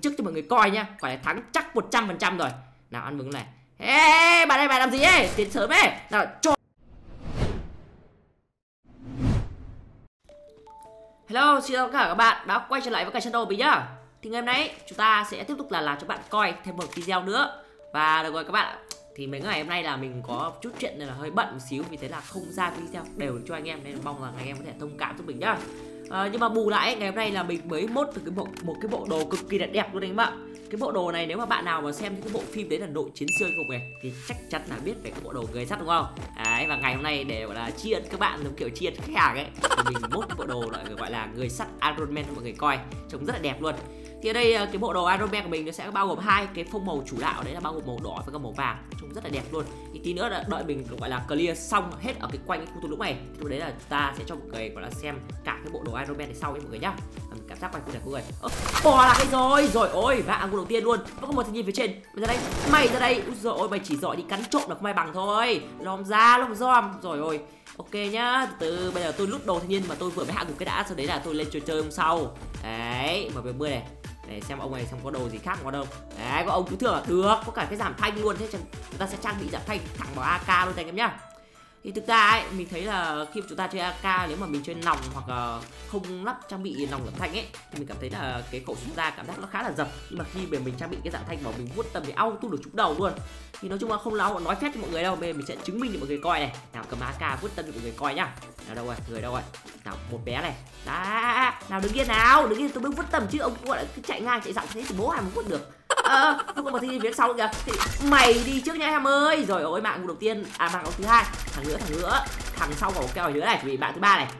trước cho mọi người coi nhá. Quả này thắng chắc 100% rồi. Nào ăn mừng này. Ê, bạn ơi, bạn làm gì ấy? Tiến sớm ấy. Nào cho. Hello, xin chào tất cả các bạn đã quay trở lại với kênh channel mình nhá. Thì ngày hôm nay chúng ta sẽ tiếp tục là làm cho bạn coi thêm một video nữa. Và được rồi các bạn, thì mấy ngày hôm nay là mình có chút chuyện nên là hơi bận một xíu, vì thế là không ra video đều cho anh em, nên mong là anh em có thể thông cảm giúp mình nhá. Nhưng mà bù lại ngày hôm nay là mình mới mốt được một cái bộ đồ cực kỳ đẹp luôn đấy các bạn. Cái bộ đồ này nếu mà bạn nào mà xem cái bộ phim đấy là Đội Chiến Siêu Anh Hùng này thì chắc chắn là biết về cái bộ đồ người sắt đúng không? Đấy, và ngày hôm nay để gọi là tri ân các bạn, giống kiểu tri ân khách hàng ấy, thì mình mốt cái bộ đồ gọi là người sắt Iron Man cho mọi người coi, trông rất là đẹp luôn. Thì ở đây cái bộ đồ Iron Man của mình nó sẽ bao gồm hai cái phông màu chủ đạo, đấy là bao gồm màu đỏ và cả màu vàng, trông rất là đẹp luôn. Thì tí nữa là đợi mình gọi là clear xong hết ở cái quanh cái khu thung lũng này, lúc đấy là chúng ta sẽ cho mọi người gọi là xem cả cái bộ đồ Iron Man này sau ấy mọi người nhá. Cảm giác quanh khu này mọi người. Bò là cái rồi ôi, và ăn đầu tiên luôn. Vẫn có một thanh niên phía trên. Mày ra đây. Úi giời ôi, mày chỉ giỏi đi cắn trộm là không ai bằng thôi. Lòm ra lòm giòm. Rồi ôi. Ok nhá, từ bây giờ tôi lút đồ thanh niên mà tôi vừa mới hạ gục cái đã, sau đấy là tôi lên chơi hôm sau. Đấy, M40 này. Để xem ông này xem có đồ gì khác có đâu. Đấy, có ông cứu thương à? Được, có cả cái giảm thanh luôn. Thế chúng ta sẽ trang bị giảm thanh thẳng vào AK luôn anh em nhá. Thì thực ra ấy, mình thấy là khi chúng ta chơi AK, nếu mà mình chơi nòng hoặc là không lắp trang bị nòng giảm thanh ấy, thì mình cảm thấy là cái khẩu súng ra cảm giác nó khá là dập. Nhưng mà khi mình trang bị cái giảm thanh vào mình vuốt tầm thì auto được trúng đầu luôn. Thì nói chung là không nói phép cho mọi người đâu, bây giờ mình sẽ chứng minh cho mọi người coi này. Nào cầm AK vuốt tầm cho mọi người coi nhá. Nào đâu rồi, người đâu rồi? Nào một bé này. Đó, nào đứng yên tôi mới vuốt tầm chứ ông gọi là cứ chạy ngang chạy dọc thế thì bố ai mà vuốt được. Không có một thi phía sau kìa. Thì mày đi trước nha em ơi. Rồi ôi, mạng đầu tiên, mạng thứ hai, thằng nữa, thằng sau có keo nữa này, vì bạn thứ ba này,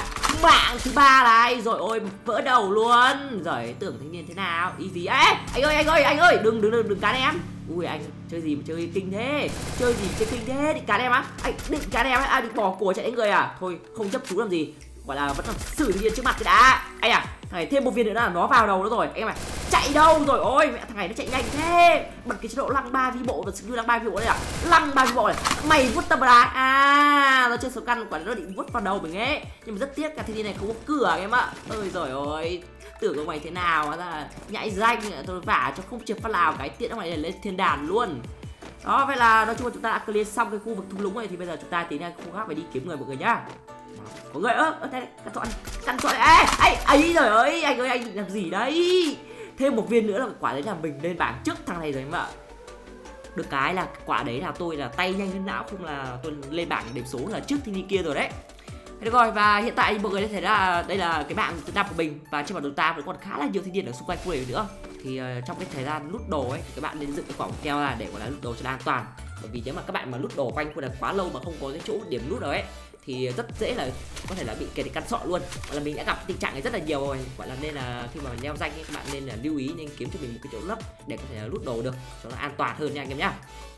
bạn thứ ba này, rồi ôi vỡ đầu luôn. Rồi tưởng thanh niên thế nào, ý gì ấy, anh ơi, đừng cán em. Ui anh chơi gì mà chơi kinh thế, chơi kinh thế, định cán em á? Anh định cán em á? Định bỏ cổ chạy đánh người à? Thôi không chấp chú làm gì, gọi là vẫn còn xử thanh niên trước mặt cái đã. Anh à, thằng này thêm một viên nữa là nó vào đầu nữa rồi. Anh em à, chạy đâu rồi? Ôi mẹ, thằng này nó chạy nhanh thế. Bật cái chế độ lăng 3 vi bộ, và như lăng 3 vi bộ đây à? Lăng 3 vi bộ này, mày vuốt tầm vào đá. Nó chơi số căn, quả nó định vuốt vào đầu mình ấy. Nhưng mà rất tiếc cả thanh niên này không có cửa em ạ. Ôi giời ơi, tưởng của mày thế nào ra nhãi danh, tôi vả cho không trượt phát nào cái tiện này lên thiên đàn luôn. Đó, vậy là nói chung là chúng ta đã clear xong cái khu vực thung lũng này, thì bây giờ chúng ta tiến ra khu khác phải đi kiếm người mọi người nhá. Có người đây căn chọn ấy rồi ơi, anh ơi anh định làm gì đấy? Thêm một viên nữa là quả đấy là mình lên bảng trước thằng này rồi em ạ. Được cái là quả đấy là tôi là tay nhanh hơn não, không là tôi lên bảng điểm số là trước thiên kia rồi đấy. Được rồi, và hiện tại mọi người thấy là đây là cái bảng thứ 5 của mình, và trên bản đồ ta vẫn còn khá là nhiều thiên nhiên ở xung quanh khu này nữa. Thì trong cái thời gian lút đồ ấy thì các bạn nên dựng cái quảng keo ra để gọi là lút đồ cho nó an toàn. Bởi vì nếu mà các bạn mà lút đồ quanh khu này quá lâu mà không có cái chỗ điểm lút rồi ấy thì rất dễ là có thể là bị kẻ địch căn sọ luôn. Gọi là mình đã gặp tình trạng này rất là nhiều rồi, gọi là nên là khi mà leo danh ấy, các bạn nên là lưu ý, nên kiếm cho mình một cái chỗ lấp để có thể là lút đồ được cho nó an toàn hơn nha anh em nhá.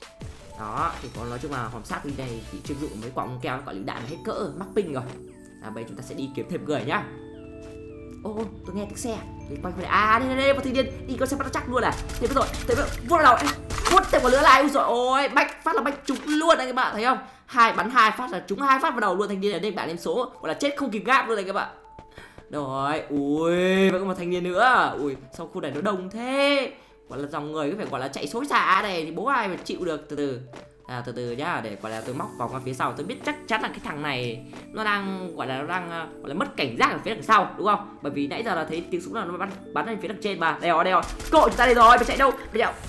Đó, thì còn nói chung là hòm sát này thì chuyên dụng với quặng keo, quả lựu đạn hết cỡ mắc ping rồi. Bây giờ chúng ta sẽ đi kiếm thêm người nhá. Ô, tôi nghe tiếng xe thì quay về đây một thanh niên đi con xe bắt chắc luôn à. Thế rồi vuốt vào đầu, vuốt thêm một lửa lại. Ui rồi ôi, bách phát là bách trúng luôn anh các bạn thấy không? Bắn 2 phát là trúng 2 phát vào đầu luôn. Thanh niên này nên bạn em số gọi là chết không kịp gáp luôn này các bạn. Rồi, ui, vẫn có một thanh niên nữa. Ui, sao khu này nó đông thế? Gọi là dòng người cứ phải gọi là chạy xối xả này thì bố ai mà chịu được. Từ từ nhá, để gọi là tôi móc vòng qua phía sau, tôi biết chắc chắn là cái thằng này nó đang gọi là mất cảnh giác ở phía đằng sau đúng không? Bởi vì nãy giờ là thấy tiếng súng là nó bắn lên phía đằng trên mà. Đây rồi, cậu chúng ta đây rồi, mày chạy đâu?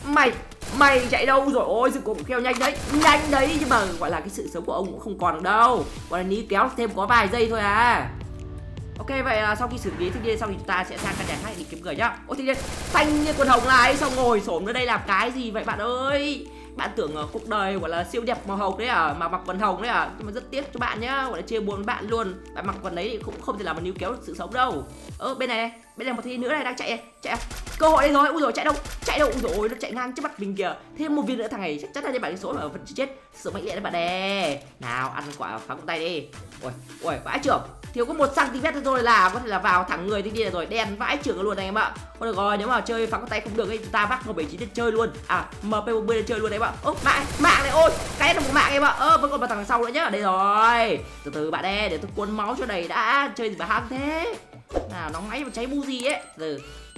Mày chạy đâu rồi? Ôi sự cũng kêu nhanh đấy, nhưng mà gọi là cái sự sống của ông cũng không còn được đâu, gọi là ní kéo thêm có vài giây thôi à. Ok, vậy là sau khi xử lý thanh niên xong thì chúng ta sẽ sang căn nhà khác đi kiếm người nhá. Ôi thanh niên quần hồng này xong ngồi xổm ở đây làm cái gì vậy bạn ơi? Bạn tưởng cuộc đời gọi là siêu đẹp màu hồng đấy à, mà mặc quần hồng đấy à? Nhưng mà rất tiếc cho bạn nhá, gọi là chia buồn với bạn luôn. Bạn mặc quần đấy thì cũng không thể làm mà níu kéo được sự sống đâu. Bên này một thanh nữa này đang chạy cơ hội đây rồi. Ui rồi chạy đâu? Ui rồi nó chạy ngang trước mặt mình kìa. Thêm một viên nữa, thằng này chắc chắn là như bạn số mà vẫn chết. Sự mạnh liệt đấy bạn nè. Nào ăn quả phá con tay đi. Ui vãi trưởng, thiếu có 1 cm thôi là có thể là vào thẳng người thanh niên rồi, đen vãi trưởng luôn này em ạ. Thôi được rồi, nếu mà chơi phá con tay không được ấy, chúng ta bắt M79 lên chơi luôn. MP40 lên chơi luôn đấy bạn. Mạng này, ôi cái là một mạng em ạ. Vẫn còn một thằng sau nữa nhá. Đây rồi, từ từ bạn ơi, để tôi cuốn máu cho đầy đã. Chơi gì mà hăng thế? Nào nóng máy mà cháy bu gì ấy.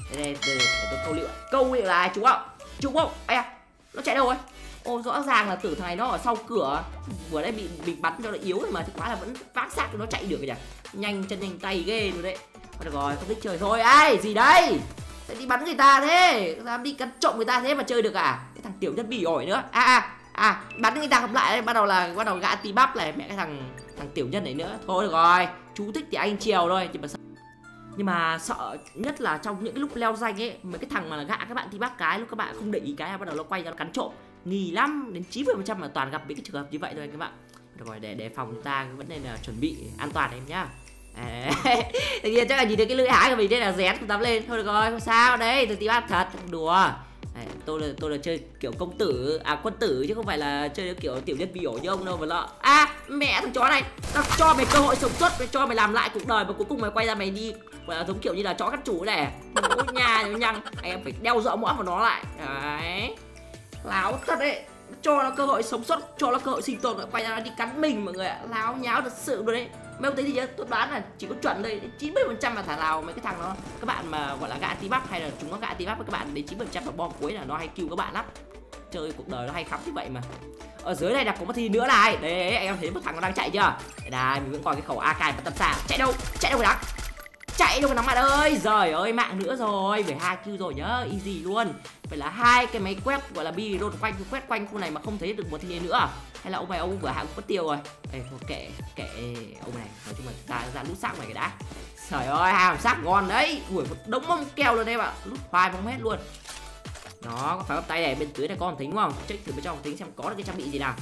Đây, để tôi câu liệu là ai trúng không? Trúng không? Ây à, nó chạy đâu rồi? Ô, rõ ràng là tưởng thằng này nó ở sau cửa, vừa nãy bị bắn cho nó yếu rồi mà, thì quá là vẫn vác xác nó chạy được rồi nhỉ. Nhanh chân nhanh tay ghê rồi đấy. Được rồi, không biết chơi thôi. Ai gì đây? Sẽ đi bắn người ta thế, dám đi cắn trộm người ta thế mà chơi được à? Cái thằng tiểu nhân bỉ ổi nữa. Bắn người ta không lại đây, bắt đầu gã tí bắp này, mẹ cái thằng tiểu nhân này nữa. Thôi được rồi, chú thích thì anh chiều thôi, nhưng mà sợ nhất là trong những cái lúc leo danh ấy, mấy cái thằng mà gã các bạn tí bắp cái lúc các bạn không để ý cái bắt đầu nó quay ra nó cắn trộm. Nghi lắm, đến 90% là toàn gặp những cái trường hợp như vậy thôi các bạn. Được rồi, để phòng chúng ta vẫn nên là chuẩn bị an toàn em nhá. Tự nhiên chắc là nhìn thấy cái lưỡi hái của mình đây là rén không dám lên. Thôi được rồi, không sao đấy, tôi tí bắp thật, đùa. Tôi là chơi kiểu công tử, quân tử chứ không phải là chơi kiểu tiểu nhân bị ổ như ông đâu mà lọ. Mẹ thằng chó này, tao cho mày cơ hội sống sót, cho mày làm lại cuộc đời mà cuối cùng mày quay ra mày đi giống kiểu như là chó cắt chủ này. Mỗi nhà nhăng, em phải đeo dọa mõm vào nó lại. Đấy. Láo thật đấy, cho nó cơ hội sống sót, cho nó cơ hội sinh tồn, quay ra nó đi cắn mình mọi người ạ. Láo nháo thật sự luôn đấy. Mấy ông thấy gì chứ, tôi đoán là chỉ có chuẩn đây 90% là thả nào mấy cái thằng nó, các bạn mà gọi là gã tí bắp hay là chúng nó gã tí bắp với các bạn, đến 90% là bom cuối là nó hay cứu các bạn lắm. Chơi cuộc đời nó hay khắm như vậy mà. Ở dưới này đặt có một thi nữa này. Đấy, anh em thấy một thằng nó đang chạy chưa? Đây, mình vẫn còn cái khẩu AK và tầm xa. Chạy đâu cái đắng. Chạy đâu cái nóng bạn ơi. Giời ơi, mạng nữa rồi, 12 kill rồi nhá, easy luôn. Phải là hai cái máy quét gọi là bi đôn quét quanh khu này mà không thấy được một thi nữa. Hay là ông vừa hạng mất tiêu rồi. Ê, thôi kệ ông này, nói chung là ta ra lút xác mày cái đã. Trời ơi, hàng xác ngon đấy. Ui, một đống mông keo luôn đây bạn, lút hoài bóng hết luôn. Đó, có phải bắp tay này, bên dưới này có một thính đúng không? Check thử bên trong thính xem có được cái trang bị gì nào.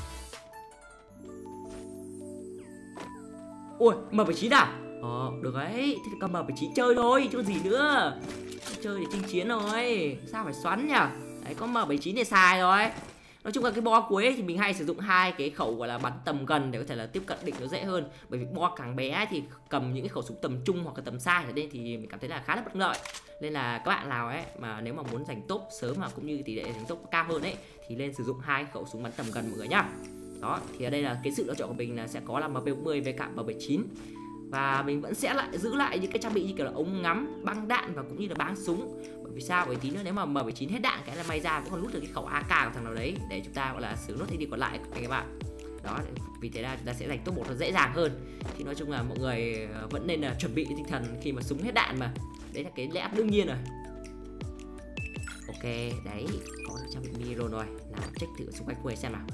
Ui, M79 à? Được đấy, thế thì cầm M79 chơi thôi, chứ gì nữa. Chơi để chinh chiến rồi, sao phải xoắn nhỉ? Đấy, có M79 để xài rồi. Nói chung là cái bo cuối thì mình hay sử dụng hai cái khẩu gọi là bắn tầm gần để có thể là tiếp cận địch nó dễ hơn. Bởi vì bo càng bé thì cầm những cái khẩu súng tầm trung hoặc là tầm xa ở đây thì mình cảm thấy là khá là bất lợi. Nên là các bạn nào ấy mà nếu mà muốn giành top sớm mà cũng như tỷ lệ giành top cao hơn ấy thì nên sử dụng hai khẩu súng bắn tầm gần mọi người nhá. Đó, thì ở đây là cái sự lựa chọn của mình là sẽ có là MP40 với cả M79. Và mình vẫn sẽ lại giữ lại những cái trang bị như kiểu là ống ngắm, băng đạn và cũng như là báng súng. Bởi vì sao? Bởi tí nữa nếu mà M79 hết đạn cái là may ra vẫn còn lút được cái khẩu AK của thằng nào đấy để chúng ta gọi là xử nốt thế đi còn lại các bạn. Đó, vì thế là chúng ta sẽ giành top 1 nó dễ dàng hơn. Thì nói chung là mọi người vẫn nên là chuẩn bị tinh thần khi mà súng hết đạn mà. Đấy là cái lẽ đương nhiên rồi. Ok, đấy, có được trang bị micro rồi. Nào check thử xung quanh khu này xem nào.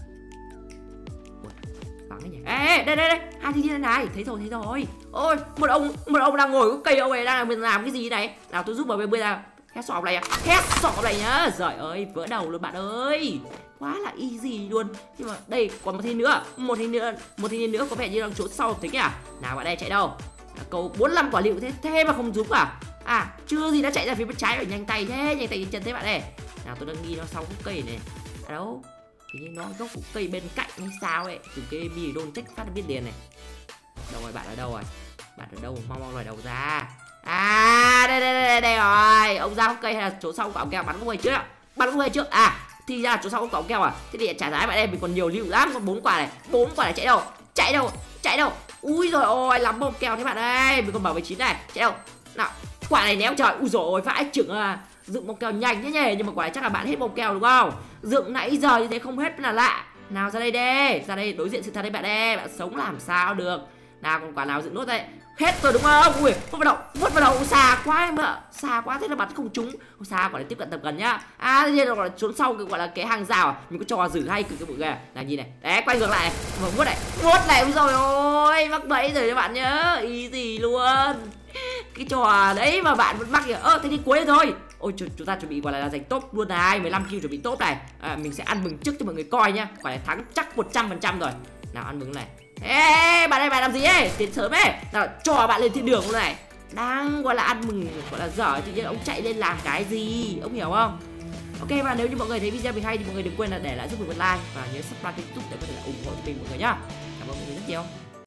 Vắng đấy nhỉ. Ê, đây, hai thiên này, thấy rồi. Ôi, một ông đang ngồi có cây, ông này đang làm cái gì này? Nào tôi giúp vào bên ra. Headshot này nhá. Giời ơi, vỡ đầu luôn bạn ơi. Quá là easy luôn. Nhưng mà đây còn một thiên nữa có vẻ như đang trốn sau tính à. Nào bạn đây chạy đâu? Cầu 45 quả lựu thế mà không trúng à? Chưa gì đã chạy ra phía bên trái rồi, nhanh tay chân thế bạn này. Nào tôi đang nghi nó sau khúc cây này. À đâu? Thì nó gốc khúc cây bên cạnh hay sao ấy, từ cái bì đôn check phát biết liền này. Đâu rồi, bạn ở đâu rồi? Bạn ở đâu? Mau lòi đầu ra. Đây rồi. Ông ra khúc cây hay là chỗ sau quả keo bắn khúc cây trước? Bắn khúc cây trước thì ra là chỗ sau quả keo à? Thế thì trả giá bạn em mình còn nhiều lựu lắm, còn 4 quả này, chạy đâu? Ui rồi ôi, lắm bom keo thế bạn ơi. Mình còn bảo 19 này, chạy đâu? Nào, quả này néo trời. Ui rồi ôi, vãi chưởng dựng bom keo nhanh thế nhỉ, nhưng mà quả này chắc là bạn hết bom keo đúng không? Dựng nãy giờ như thế không hết là lạ. Nào ra đây đối diện sự thật đấy bạn ơi, bạn sống làm sao được. Nào còn quả nào dựng nốt đây? Hết rồi đúng không? Ui, vút vào đầu xa quá em ạ. Xa quá thế là bắn không trúng. Xa quả này tiếp cận tầm gần nhá. Thế nên là trốn sau cái gọi là cái hàng rào mình có trò giữ hay cực cái bụi ghê. Là nhìn này. Đấy, quay ngược lại này. Vuốt này rồi ôi, mắc bẫy rồi các bạn nhớ. Easy luôn. Cái trò đấy mà bạn vẫn mắc kìa. Thế thì cuối rồi. Ôi chúng ta chuẩn bị gọi là giành top luôn này, 15 kill chuẩn bị top này. Mình sẽ ăn mừng trước cho mọi người coi nhá. Quả này thắng chắc 100% rồi. Nào ăn mừng này. Ê, bạn làm gì ấy? Tiến sớm ấy. Nào cho bạn lên thiên đường luôn này. Đang gọi là ăn mừng, gọi là dở, tự nhiên ông chạy lên làm cái gì? Ông hiểu không? Ok, và nếu như mọi người thấy video mình hay thì mọi người đừng quên là để lại giúp mình một like và nhớ subscribe kênh YouTube để có thể là ủng hộ cho mình mọi người nhá. Cảm ơn mọi người rất nhiều.